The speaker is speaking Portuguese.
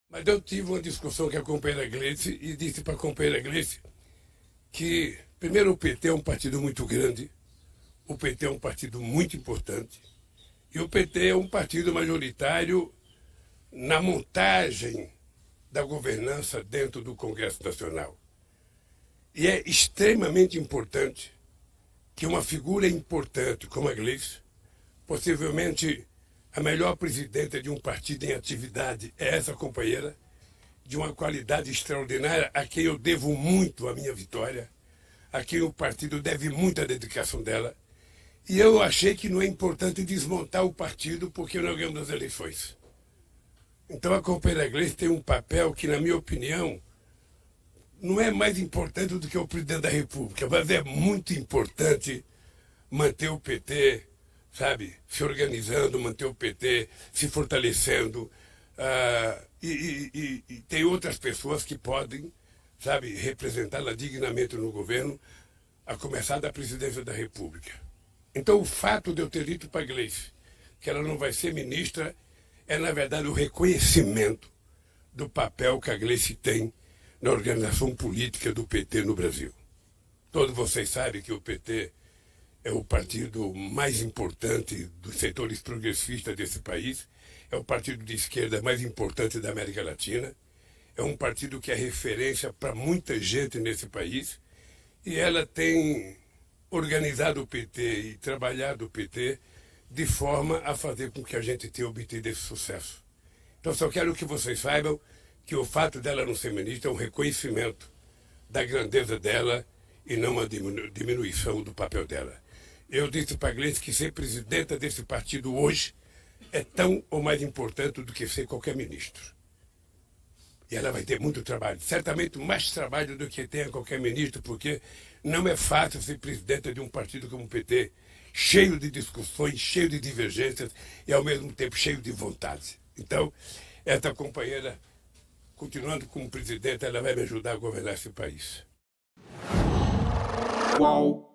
Mas eu tive uma discussão com a companheira Gleice e disse para a companheira Gleice que, primeiro, o PT é um partido muito grande, o PT é um partido muito importante e o PT é um partido majoritário na montagem da governança dentro do Congresso Nacional. E é extremamente importante que uma figura importante como a Gleice, possivelmente a melhor presidenta de um partido em atividade, é essa companheira, de uma qualidade extraordinária, a quem eu devo muito a minha vitória, a quem o partido deve muita dedicação dela. E eu achei que não é importante desmontar o partido porque nós ganhamos as eleições. Então a companheira Gleice tem um papel que, na minha opinião, não é mais importante do que o presidente da República, mas é muito importante manter o PT, sabe, se organizando, manter o PT se fortalecendo. E tem outras pessoas que podem, sabe, representá-la dignamente no governo, a começar da presidência da República. Então o fato de eu ter dito para a Gleice que ela não vai ser ministra é, na verdade, o reconhecimento do papel que a Gleice tem na organização política do PT no Brasil. Todos vocês sabem que o PT é o partido mais importante dos setores progressistas desse país, é o partido de esquerda mais importante da América Latina, é um partido que é referência para muita gente nesse país, e ela tem organizado o PT e trabalhado o PT de forma a fazer com que a gente tenha obtido esse sucesso. Então, só quero que vocês saibam que o fato dela não ser ministra é um reconhecimento da grandeza dela e não uma diminuição do papel dela. Eu disse para a Gleice que ser presidenta desse partido hoje é tão ou mais importante do que ser qualquer ministro. E ela vai ter muito trabalho, certamente mais trabalho do que tenha qualquer ministro, porque não é fácil ser presidenta de um partido como o PT, cheio de discussões, cheio de divergências e, ao mesmo tempo, cheio de vontade. Então, essa companheira, continuando como presidenta, ela vai me ajudar a governar esse país. Uau!